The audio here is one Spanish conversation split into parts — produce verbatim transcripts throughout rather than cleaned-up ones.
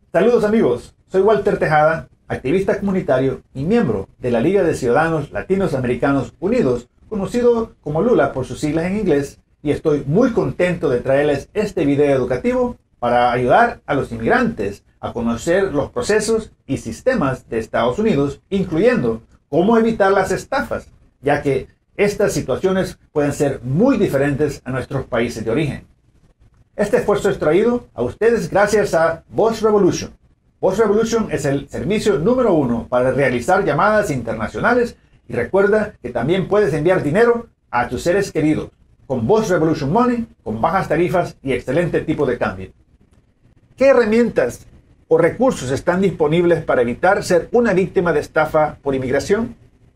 Saludos amigos, soy Walter Tejada, activista comunitario y miembro de la Liga de Ciudadanos Latinos Americanos Unidos, conocido como LULA por sus siglas en inglés, y estoy muy contento de traerles este video educativo para ayudar a los inmigrantes a conocer los procesos y sistemas de Estados Unidos, incluyendo cómo evitar las estafas, ya que estas situaciones pueden ser muy diferentes a nuestros países de origen. Este esfuerzo es traído a ustedes gracias a Voz Revolution. Voz Revolution es el servicio número uno para realizar llamadas internacionales y recuerda que también puedes enviar dinero a tus seres queridos con Voz Revolution Money, con bajas tarifas y excelente tipo de cambio. ¿Qué herramientas o recursos están disponibles para evitar ser una víctima de estafa por inmigración?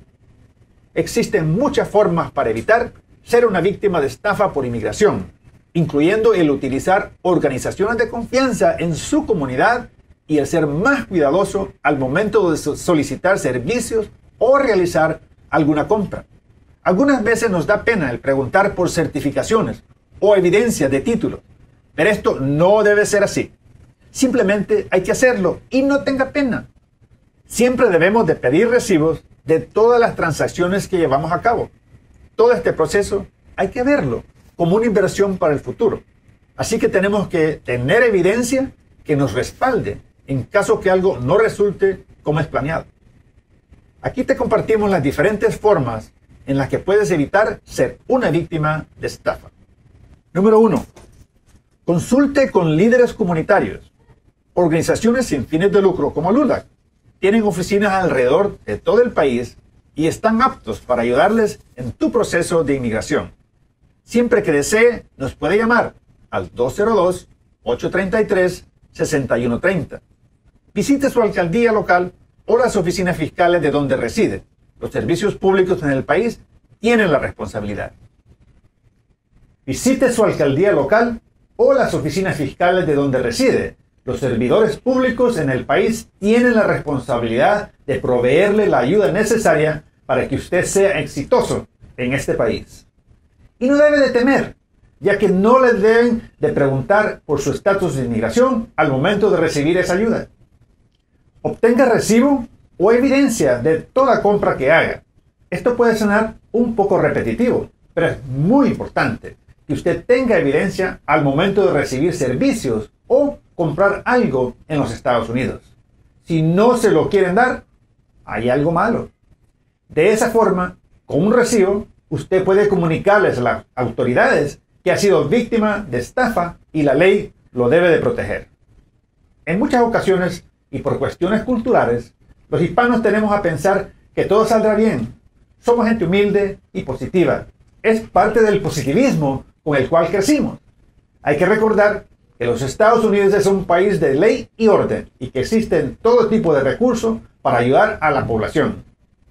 Existen muchas formas para evitar ser una víctima de estafa por inmigración, incluyendo el utilizar organizaciones de confianza en su comunidad y el ser más cuidadoso al momento de solicitar servicios o realizar alguna compra. Algunas veces nos da pena el preguntar por certificaciones o evidencia de títulos, pero esto no debe ser así. Simplemente hay que hacerlo y no tenga pena. Siempre debemos de pedir recibos de todas las transacciones que llevamos a cabo. Todo este proceso hay que verlo como una inversión para el futuro. Así que tenemos que tener evidencia que nos respalde en caso que algo no resulte como es planeado. Aquí te compartimos las diferentes formas en las que puedes evitar ser una víctima de estafa. Número uno. Consulte con líderes comunitarios. Organizaciones sin fines de lucro como LULAC tienen oficinas alrededor de todo el país y están aptos para ayudarles en tu proceso de inmigración. Siempre que desee, nos puede llamar al dos cero dos, ocho tres tres, seis uno tres cero. Visite su alcaldía local o las oficinas fiscales de donde reside. Los servicios públicos en el país tienen la responsabilidad. Visite su alcaldía local o las oficinas fiscales de donde reside. Los servidores públicos en el país tienen la responsabilidad de proveerle la ayuda necesaria para que usted sea exitoso en este país. Y no debe de temer, ya que no les deben de preguntar por su estatus de inmigración al momento de recibir esa ayuda. Obtenga recibo o evidencia de toda compra que haga. Esto puede sonar un poco repetitivo, pero es muy importante que usted tenga evidencia al momento de recibir servicios o comprar algo en los Estados Unidos. Si no se lo quieren dar, hay algo malo. De esa forma, con un recibo, usted puede comunicarles a las autoridades que ha sido víctima de estafa y la ley lo debe de proteger. En muchas ocasiones, y por cuestiones culturales, los hispanos tenemos a pensar que todo saldrá bien. Somos gente humilde y positiva. Es parte del positivismo con el cual crecimos. Hay que recordar que los Estados Unidos es un país de ley y orden y que existen todo tipo de recursos para ayudar a la población.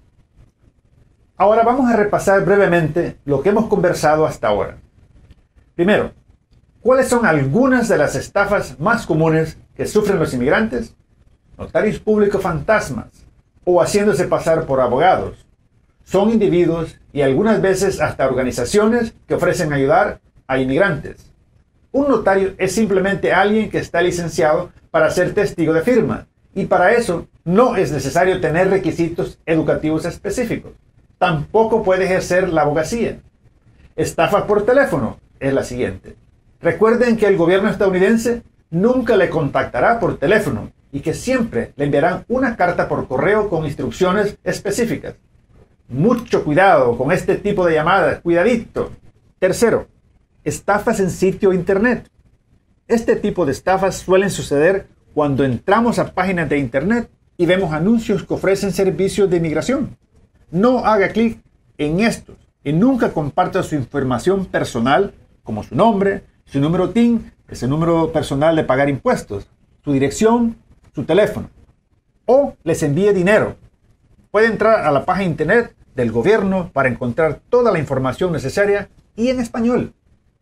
Ahora vamos a repasar brevemente lo que hemos conversado hasta ahora. Primero, ¿cuáles son algunas de las estafas más comunes que sufren los inmigrantes? Notarios públicos fantasmas o haciéndose pasar por abogados. Son individuos y algunas veces hasta organizaciones que ofrecen ayudar a inmigrantes. Un notario es simplemente alguien que está licenciado para ser testigo de firma y para eso no es necesario tener requisitos educativos específicos. Tampoco puede ejercer la abogacía. Estafa por teléfono es la siguiente. Recuerden que el gobierno estadounidense nunca le contactará por teléfono y que siempre le enviarán una carta por correo con instrucciones específicas. Mucho cuidado con este tipo de llamadas, cuidadito. Tercero, estafas en sitio internet. Este tipo de estafas suelen suceder cuando entramos a páginas de internet y vemos anuncios que ofrecen servicios de inmigración. No haga clic en estos y nunca comparta su información personal como su nombre, su número T I N, ese número personal de pagar impuestos, su dirección, su teléfono, o les envíe dinero. Puede entrar a la página internet del gobierno para encontrar toda la información necesaria y en español.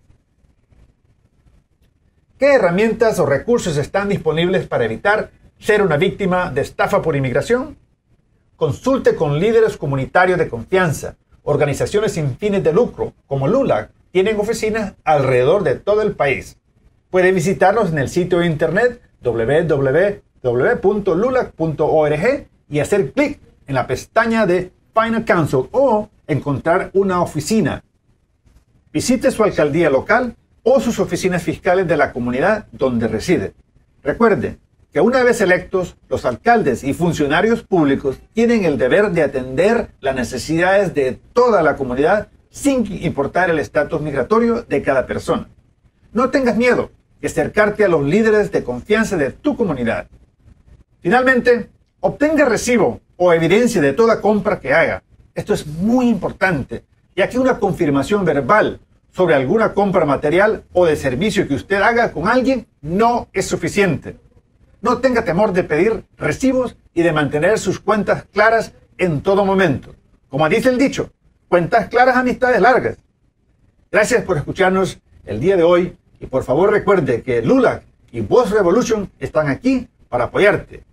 ¿Qué herramientas o recursos están disponibles para evitar ser una víctima de estafa por inmigración? Consulte con líderes comunitarios de confianza. Organizaciones sin fines de lucro, como LULAC, tienen oficinas alrededor de todo el país. Puede visitarnos en el sitio de internet w w w w w w punto lulac punto org y hacer clic en la pestaña de Find a Counsel o encontrar una oficina. Visite su alcaldía local o sus oficinas fiscales de la comunidad donde reside. Recuerde que una vez electos, los alcaldes y funcionarios públicos tienen el deber de atender las necesidades de toda la comunidad sin importar el estatus migratorio de cada persona. No tengas miedo de acercarte a los líderes de confianza de tu comunidad. Finalmente, obtenga recibo o evidencia de toda compra que haga. Esto es muy importante, ya que una confirmación verbal sobre alguna compra material o de servicio que usted haga con alguien no es suficiente. No tenga temor de pedir recibos y de mantener sus cuentas claras en todo momento. Como dice el dicho, cuentas claras, amistades largas. Gracias por escucharnos el día de hoy y por favor recuerde que LULAC y Boss Revolution están aquí para apoyarte.